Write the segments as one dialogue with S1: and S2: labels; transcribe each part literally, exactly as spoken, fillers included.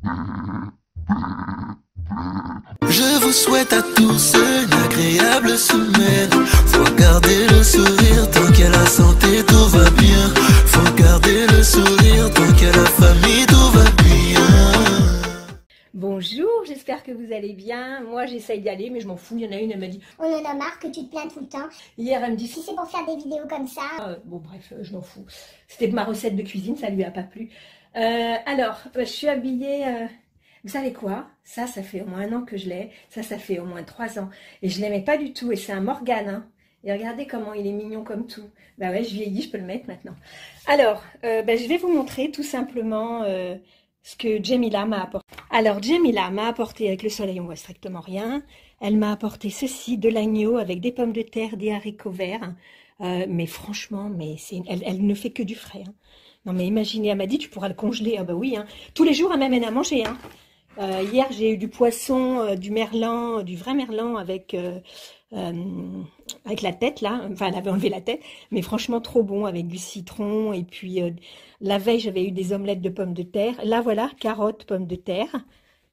S1: Je vous souhaite à tous une agréable semaine. Faut garder le sourire tant qu'il y a la santé, tout va bien. Faut garder le sourire tant qu'il y a la famille, tout va bien.
S2: Bonjour, j'espère que vous allez bien. Moi j'essaye d'y aller mais je m'en fous, il y en a une, elle m'a dit
S3: on en a marre que tu te plains tout le temps.
S2: Hier elle me dit
S3: Si c'est pour faire des vidéos comme ça.
S2: euh, bon bref, euh, je m'en fous. C'était ma recette de cuisine, ça lui a pas plu. Euh, alors, euh, je suis habillée... Euh... Vous savez quoi? Ça, ça fait au moins un an que je l'ai. Ça, ça fait au moins trois ans. Et je l'aimais pas du tout. Et c'est un Morgane. Hein. Et regardez comment il est mignon comme tout. Bah ouais, je vieillis, je peux le mettre maintenant. Alors, euh, bah, je vais vous montrer tout simplement euh, ce que Jemila m'a apporté. Alors, Jemila m'a apporté, avec le soleil, on voit strictement rien. Elle m'a apporté ceci, de l'agneau avec des pommes de terre, des haricots verts. Euh, mais franchement, mais c'est, elle, elle ne fait que du frais. Hein. Non mais imaginez, elle m'a dit, tu pourras le congeler. Ah bah oui, hein. Tous les jours, elle m'amène à manger. Hein. Euh, hier, j'ai eu du poisson, euh, du merlan, euh, du vrai merlan avec, euh, euh, avec la tête, là. Enfin, elle avait enlevé la tête, mais franchement trop bon, avec du citron. Et puis, euh, la veille, j'avais eu des omelettes de pommes de terre. Là, voilà, carottes, pommes de terre.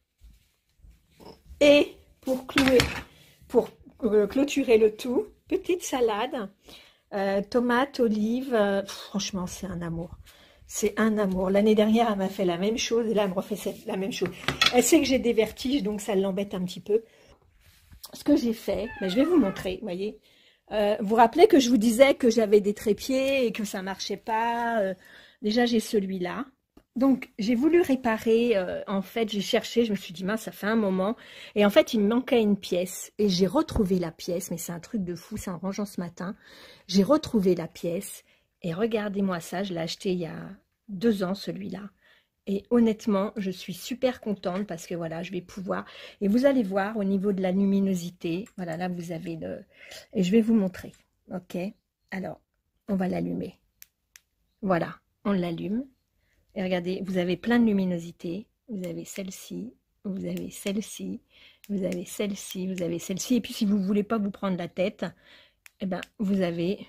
S2: Et pour clouer, pour euh, clôturer le tout, petite salade, euh, tomates, olives. Euh, pff, franchement, c'est un amour. C'est un amour. L'année dernière, elle m'a fait la même chose et là, elle me refait cette, la même chose. Elle sait que j'ai des vertiges, donc ça l'embête un petit peu. Ce que j'ai fait, ben, je vais vous montrer, vous voyez. Euh, vous vous rappelez que je vous disais que j'avais des trépieds et que ça marchait pas. Euh, déjà, j'ai celui-là. Donc, j'ai voulu réparer. Euh, en fait, j'ai cherché, je me suis dit, mince, ça fait un moment. Et en fait, il me manquait une pièce. Et j'ai retrouvé la pièce, mais c'est un truc de fou, c'est en rangeant ce matin. J'ai retrouvé la pièce. Et regardez-moi ça, je l'ai acheté il y a deux ans, celui-là. Et honnêtement, je suis super contente parce que voilà, je vais pouvoir... Et vous allez voir au niveau de la luminosité, voilà, là vous avez le... Et je vais vous montrer, ok? Alors, on va l'allumer. Voilà, on l'allume. Et regardez, vous avez plein de luminosité. Vous avez celle-ci, vous avez celle-ci, vous avez celle-ci, vous avez celle-ci. Et puis si vous ne voulez pas vous prendre la tête, eh ben, vous avez...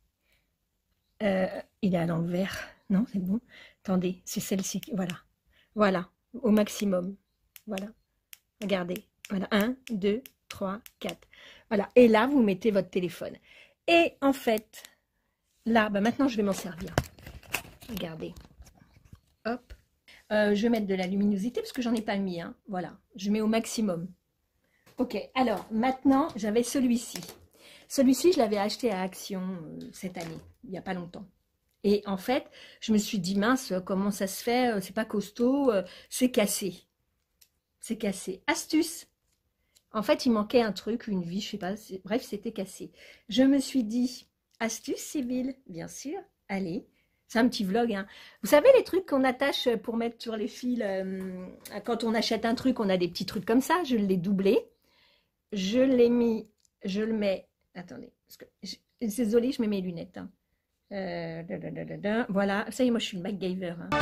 S2: Euh, il est à l'envers, non, c'est bon. Attendez, c'est celle-ci, voilà. Voilà, au maximum. Voilà, regardez. Voilà, un, deux, trois, quatre. Voilà, et là, vous mettez votre téléphone. Et en fait, là, bah maintenant, je vais m'en servir. Regardez. Hop. Euh, je vais mettre de la luminosité parce que j'en ai pas mis. Hein. Voilà, je mets au maximum. Ok, alors, maintenant, j'avais celui-ci. Celui-ci, je l'avais acheté à Action euh, cette année, il n'y a pas longtemps. Et en fait, je me suis dit, mince, comment ça se fait? C'est pas costaud, euh, c'est cassé. C'est cassé. Astuce. En fait, il manquait un truc, une vis, je sais pas. Bref, c'était cassé. Je me suis dit, astuce, Sybille, bien sûr. Allez, c'est un petit vlog. Hein. Vous savez, les trucs qu'on attache pour mettre sur les fils, euh, quand on achète un truc, on a des petits trucs comme ça. Je l'ai doublé. Je l'ai mis, je le mets... Attendez, parce que je, désolée, je mets mes lunettes. Hein. Euh, da, da, da, da, da. Voilà, ça y est, moi je suis une MacGyver. Hein.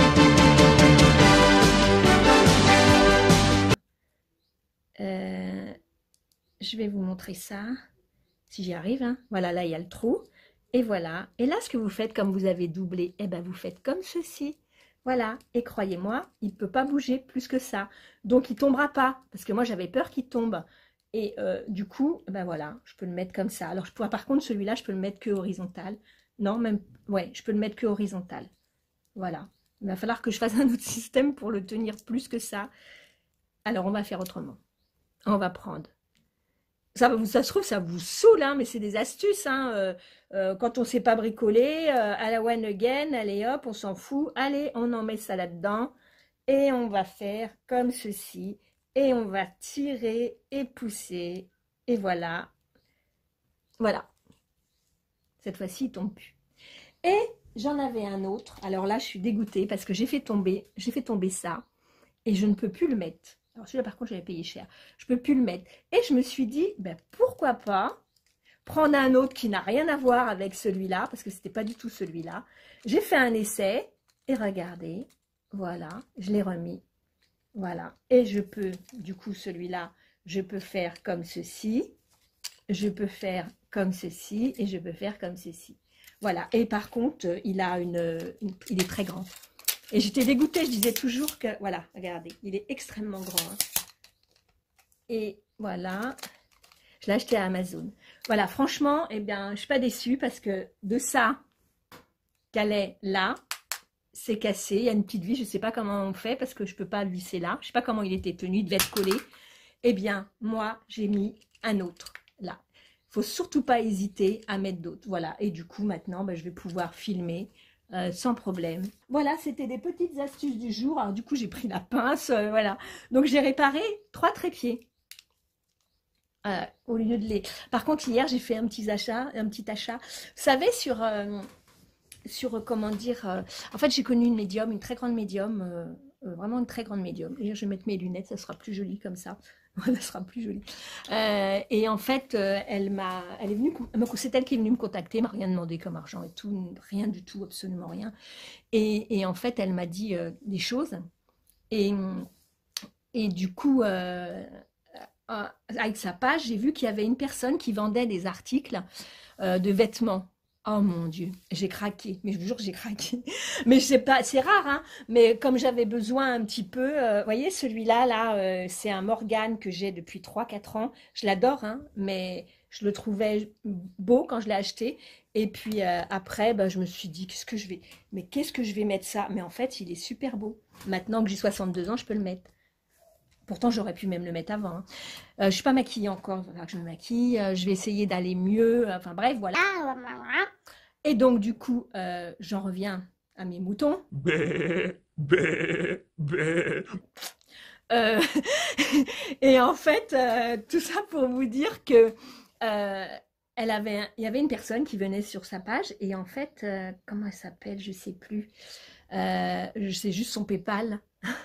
S2: Euh, je vais vous montrer ça, si j'y arrive. Hein. Voilà, là il y a le trou. Et voilà. Et là, ce que vous faites, comme vous avez doublé, eh ben, vous faites comme ceci. Voilà. Et croyez-moi, il ne peut pas bouger plus que ça. Donc, il ne tombera pas. Parce que moi, j'avais peur qu'il tombe. Et euh, du coup, ben voilà, je peux le mettre comme ça. Alors, je pourrais, par contre, celui-là, je peux le mettre que horizontal. Non, même, ouais, je peux le mettre que horizontal. Voilà. Il va falloir que je fasse un autre système pour le tenir plus que ça. Alors, on va faire autrement. On va prendre. Ça, ça se trouve, ça vous saoule, hein, mais c'est des astuces. Hein, euh, euh, quand on ne sait pas bricoler, euh, à la one again, allez hop, on s'en fout. Allez, on en met ça là-dedans. Et on va faire comme ceci. Et on va tirer et pousser. Et voilà. Voilà. Cette fois-ci, il ne tombe plus. Et j'en avais un autre. Alors là, je suis dégoûtée parce que j'ai fait tomber, j'ai fait tomber ça. Et je ne peux plus le mettre. Alors celui-là, par contre, j'avais payé cher. Je ne peux plus le mettre. Et je me suis dit, ben, pourquoi pas prendre un autre qui n'a rien à voir avec celui-là. Parce que ce n'était pas du tout celui-là. J'ai fait un essai. Et regardez. Voilà. Je l'ai remis. Voilà, et je peux, du coup, celui-là, je peux faire comme ceci, je peux faire comme ceci, et je peux faire comme ceci. Voilà, et par contre, il a une, une il est très grand. Et j'étais dégoûtée, je disais toujours que... Voilà, regardez, il est extrêmement grand. Hein. Et voilà, je l'ai acheté à Amazon. Voilà, franchement, eh bien, je ne suis pas déçue parce que de ça, qu'elle est là, c'est cassé, il y a une petite vis, je ne sais pas comment on fait parce que je ne peux pas le visser là. Je ne sais pas comment il était tenu, il devait être collé. Eh bien, moi, j'ai mis un autre là. Il ne faut surtout pas hésiter à mettre d'autres. Voilà, et du coup, maintenant, ben, je vais pouvoir filmer euh, sans problème. Voilà, c'était des petites astuces du jour. Alors, du coup, j'ai pris la pince, euh, voilà. Donc, j'ai réparé trois trépieds. Euh, au lieu de les... Par contre, hier, j'ai fait un petit achat, un petit achat. Vous savez, sur... Euh, sur comment dire, euh, en fait j'ai connu une médium, une très grande médium, euh, euh, vraiment une très grande médium. Et je vais mettre mes lunettes, ça sera plus joli comme ça, ça sera plus joli. Euh, et en fait, euh, elle m'a, elle est venue, c'est elle qui est venue me contacter, m'a rien demandé comme argent et tout, rien du tout, absolument rien. Et, et en fait, elle m'a dit euh, des choses. Et, et du coup, euh, avec sa page, j'ai vu qu'il y avait une personne qui vendait des articles euh, de vêtements. Oh mon Dieu, j'ai craqué, mais je vous jure que j'ai craqué. Mais je sais pas, c'est rare, hein. Mais comme j'avais besoin un petit peu, euh, vous voyez, celui-là, là, euh, c'est un Morgane que j'ai depuis trois quatre ans. Je l'adore, hein, mais je le trouvais beau quand je l'ai acheté. Et puis euh, après, bah, je me suis dit, qu'est-ce que je vais, mais qu'est-ce que je vais mettre ça? Mais en fait, il est super beau. Maintenant que j'ai soixante-deux ans, je peux le mettre. Pourtant, j'aurais pu même le mettre avant. Hein. Euh, je ne suis pas maquillée encore, il va falloir que je me maquille. Euh, je vais essayer d'aller mieux. Enfin bref, voilà. Et donc, du coup, euh, j'en reviens à mes moutons. Bé, bé, bé. Euh, et en fait, euh, tout ça pour vous dire que euh, elle avait, il y avait une personne qui venait sur sa page. Et en fait, euh, comment elle s'appelle? Je ne sais plus. Euh, je sais juste son PayPal.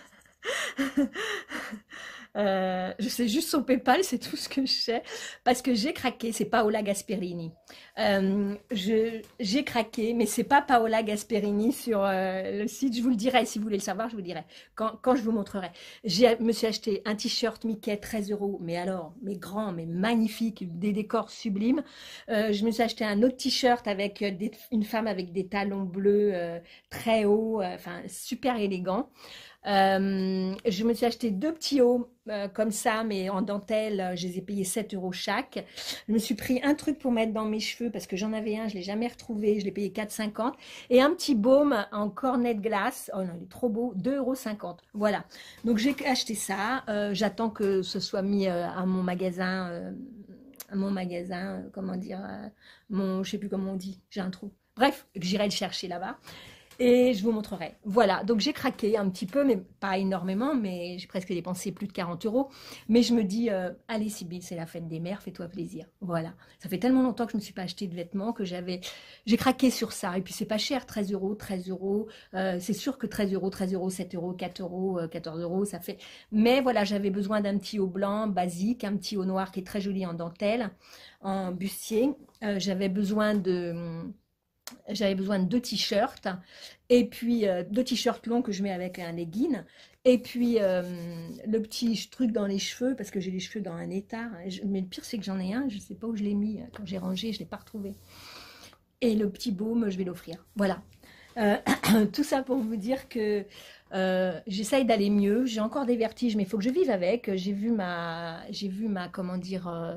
S2: Euh, je sais juste son PayPal, c'est tout ce que je sais, parce que j'ai craqué, c'est Paola Gasperini. Euh, j'ai craqué, mais c'est pas Paola Gasperini sur euh, le site, je vous le dirai, si vous voulez le savoir, je vous le dirai, quand, quand je vous montrerai. Je me suis acheté un t-shirt Mickey, treize euros, mais alors, mais grand, mais magnifique, des décors sublimes. Euh, je me suis acheté un autre t-shirt avec des, une femme avec des talons bleus euh, très hauts, euh, enfin, super élégant. Euh, je me suis acheté deux petits hauts euh, comme ça, mais en dentelle, je les ai payés sept euros chaque. Je me suis pris un truc pour mettre dans mes cheveux parce que j'en avais un, je ne l'ai jamais retrouvé, je l'ai payé quatre cinquante. Et un petit baume en cornet de glace, oh non, il est trop beau, deux euros cinquante. Voilà, donc j'ai acheté ça, euh, j'attends que ce soit mis euh, à mon magasin, euh, à mon magasin, euh, comment dire, euh, mon, je ne sais plus comment on dit, j'ai un trou. Bref, j'irai le chercher là-bas. Et je vous montrerai. Voilà, donc j'ai craqué un petit peu, mais pas énormément, mais j'ai presque dépensé plus de quarante euros. Mais je me dis, euh, allez Sybille, c'est la fête des mères, fais-toi plaisir. Voilà, ça fait tellement longtemps que je ne me suis pas acheté de vêtements que j'avais, j'ai craqué sur ça. Et puis c'est pas cher, treize euros, treize euros. Euh, c'est sûr que treize euros, treize euros, sept euros, quatre euros, quatorze euros, ça fait. Mais voilà, j'avais besoin d'un petit haut blanc basique, un petit haut noir qui est très joli en dentelle, en bustier. Euh, j'avais besoin de... J'avais besoin de deux t-shirts, et puis euh, deux t-shirts longs que je mets avec un legging, et puis euh, le petit truc dans les cheveux, parce que j'ai les cheveux dans un état, mais le pire c'est que j'en ai un, je ne sais pas où je l'ai mis, quand j'ai rangé, je ne l'ai pas retrouvé. Et le petit baume, je vais l'offrir, voilà. Euh, tout ça pour vous dire que euh, j'essaye d'aller mieux, j'ai encore des vertiges, mais il faut que je vive avec. J'ai vu ma, j'ai vu ma, comment dire, euh,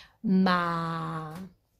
S2: ma...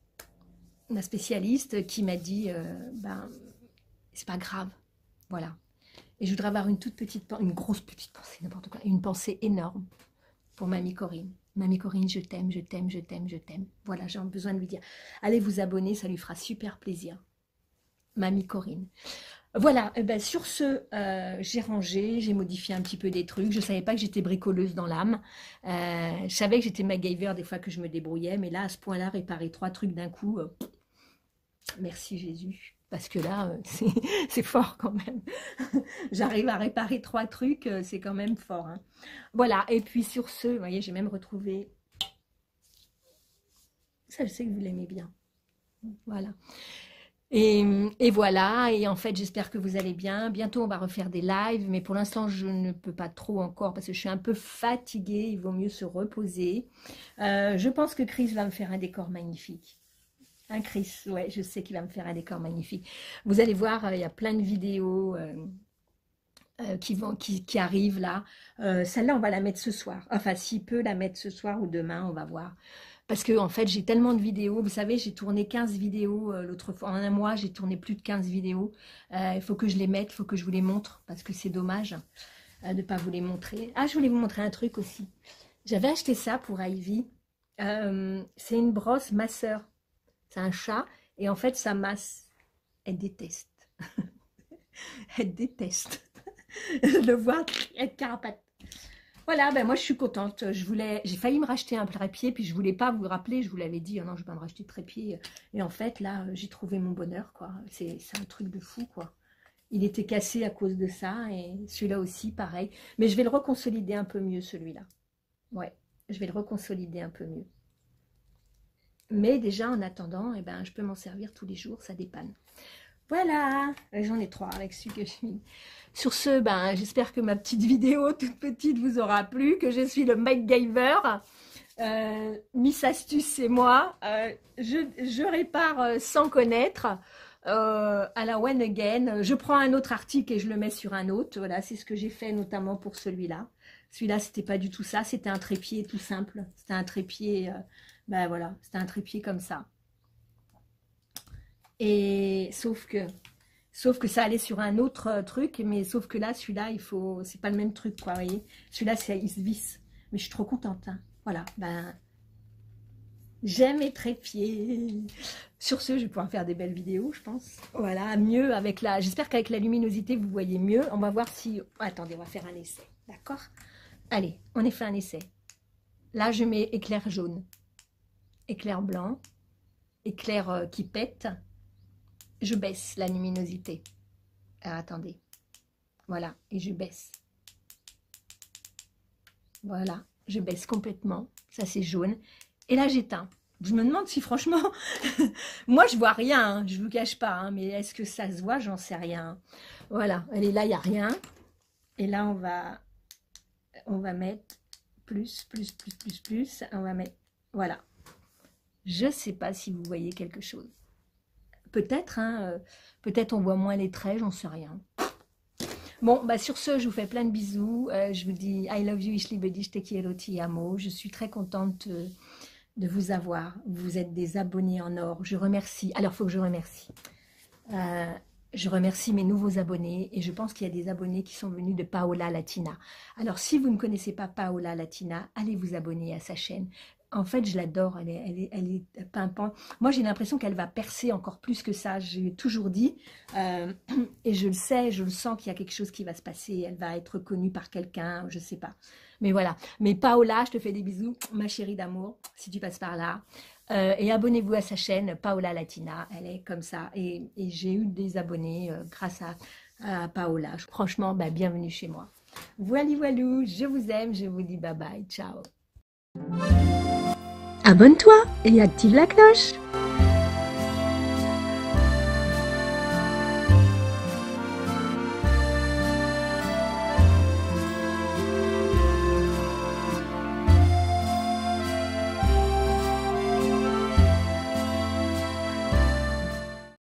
S2: ma spécialiste qui m'a dit euh, ben c'est pas grave, voilà. Et je voudrais avoir une toute petite, une grosse petite pensée, n'importe quoi, une pensée énorme pour Mamie Corinne. Mamie Corinne, je t'aime, je t'aime, je t'aime, je t'aime. Voilà, j'ai besoin de lui dire, allez vous abonner, ça lui fera super plaisir. Mamie Corinne. Voilà, eh ben, sur ce, euh, j'ai rangé, j'ai modifié un petit peu des trucs. Je ne savais pas que j'étais bricoleuse dans l'âme. Euh, je savais que j'étais MacGyver des fois que je me débrouillais, mais là, à ce point-là, réparer trois trucs d'un coup, euh, merci Jésus. Parce que là, euh, c'est fort quand même. J'arrive à réparer trois trucs, euh, c'est quand même fort. Hein. Voilà, et puis sur ce, vous voyez, j'ai même retrouvé... Ça, je sais que vous l'aimez bien. Voilà. Et, et voilà, et en fait, j'espère que vous allez bien. Bientôt, on va refaire des lives, mais pour l'instant, je ne peux pas trop encore parce que je suis un peu fatiguée. Il vaut mieux se reposer. Euh, je pense que Chris va me faire un décor magnifique. Un Chris, ouais, je sais qu'il va me faire un décor magnifique. Vous allez voir, il y a plein de vidéos. Euh, euh, qui, vont, qui, qui arrive là. Euh, Celle-là, on va la mettre ce soir. Enfin, s'il peut la mettre ce soir ou demain, on va voir. Parce que en fait, j'ai tellement de vidéos. Vous savez, j'ai tourné quinze vidéos euh, l'autre fois. En un mois, j'ai tourné plus de quinze vidéos. Euh, il faut que je les mette, il faut que je vous les montre. Parce que c'est dommage euh, de ne pas vous les montrer. Ah, je voulais vous montrer un truc aussi. J'avais acheté ça pour Ivy. Euh, c'est une brosse masseur. C'est un chat. Et en fait, ça masse. Elle déteste. Elle déteste. Le voir être carapate. Voilà, ben moi je suis contente. Je voulais, j'ai failli me racheter un trépied, puis je voulais pas vous rappeler, je vous l'avais dit, oh non, je vais pas me racheter de trépied. Et en fait, là, j'ai trouvé mon bonheur, quoi. C'est un truc de fou, quoi. Il était cassé à cause de ça, et celui-là aussi, pareil. Mais je vais le reconsolider un peu mieux, celui-là. Ouais, je vais le reconsolider un peu mieux. Mais déjà, en attendant, eh ben, je peux m'en servir tous les jours, ça dépanne. Voilà, j'en ai trois avec celui que je suis. Sur ce, ben, j'espère que ma petite vidéo toute petite vous aura plu, que je suis le MacGyver. Euh, Miss Astuce, c'est moi. Euh, je, je répare sans connaître. Euh, à la one again. Je prends un autre article et je le mets sur un autre. Voilà, c'est ce que j'ai fait notamment pour celui-là. Celui-là, c'était pas du tout ça. C'était un trépied tout simple. C'était un trépied, euh, ben voilà, c'était un trépied comme ça. Et sauf que, sauf que ça allait sur un autre truc, mais sauf que là, celui-là, il faut, c'est pas le même truc, quoi, vous voyez. Celui-là, il se visse. Mais je suis trop contente, hein. Voilà, ben, j'aime mes trépieds. Sur ce, je vais pouvoir faire des belles vidéos, je pense. Voilà, mieux avec la, j'espère qu'avec la luminosité, vous voyez mieux. On va voir si, oh, attendez, on va faire un essai, d'accord? Allez, on a fait un essai. Là, je mets éclair jaune, éclair blanc, éclair euh, qui pète. Je baisse la luminosité. Alors, attendez. Voilà, et je baisse. Voilà, je baisse complètement. Ça, c'est jaune. Et là, j'éteins. Je me demande si, franchement, moi, je vois rien. Hein, je ne vous cache pas. Hein, mais est-ce que ça se voit? J'en sais rien. Voilà, allez, là, il n'y a rien. Et là, on va, on va mettre plus, plus, plus, plus, plus. On va mettre, voilà. Je ne sais pas si vous voyez quelque chose. Peut-être, hein, euh, peut-être on voit moins les traits, j'en sais rien. Bon, bah sur ce, je vous fais plein de bisous. Euh, je vous dis I love you, ich liebe dich, te quiero, ti amo. Je suis très contente euh, de vous avoir. Vous êtes des abonnés en or. Je remercie. Alors, il faut que je remercie. Euh, je remercie mes nouveaux abonnés et je pense qu'il y a des abonnés qui sont venus de Paola Latina. Alors, si vous ne connaissez pas Paola Latina, allez vous abonner à sa chaîne. En fait, je l'adore, elle est, elle est, elle est pimpante. Moi, j'ai l'impression qu'elle va percer encore plus que ça. J'ai toujours dit, euh, et je le sais, je le sens qu'il y a quelque chose qui va se passer. Elle va être connue par quelqu'un, je ne sais pas. Mais voilà. Mais Paola, je te fais des bisous, ma chérie d'amour, si tu passes par là. Euh, et abonnez-vous à sa chaîne, Paola Latina. Elle est comme ça. Et, et j'ai eu des abonnés euh, grâce à, à Paola. Franchement, bah, bienvenue chez moi. Voilà, voilou, je vous aime, je vous dis bye bye, ciao.
S4: Abonne-toi et active la cloche.